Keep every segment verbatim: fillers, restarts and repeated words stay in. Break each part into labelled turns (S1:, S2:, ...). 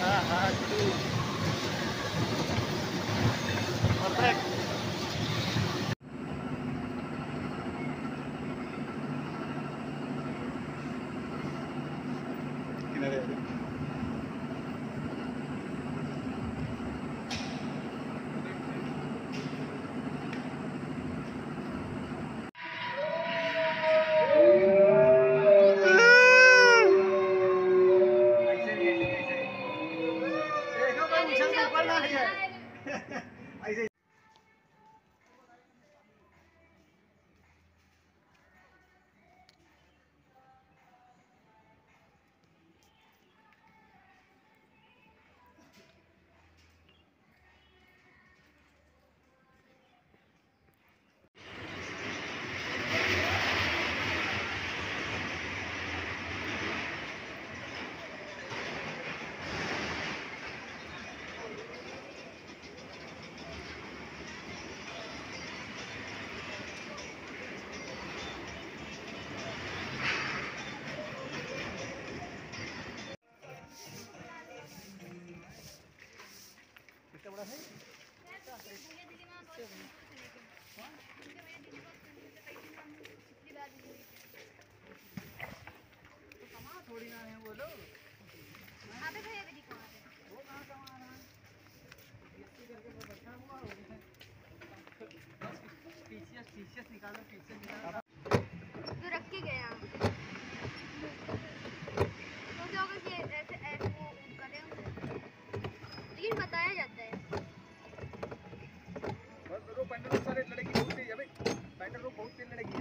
S1: हाँ हाँ परफेक्ट। किनारे ऐसे कितना बड़ा है? थोड़ी ना है वो लोग। अबे भैया दीदी कहाँ है? वो कहाँ कमा रहा है? इसके करके वो बैठा हुआ है। पीछे पीछे निकालो पीछे निकालो। जो रख के गया। तो क्या होगा कि ऐसे ऐसे वो करे होंगे। लेकिन बताया जाता है। बस रो पेंडल सारे लड़ेगी बहुत तेज है भाई। पेंडल रो बहुत तेज लड़ेगी।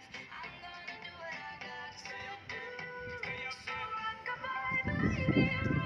S1: Baby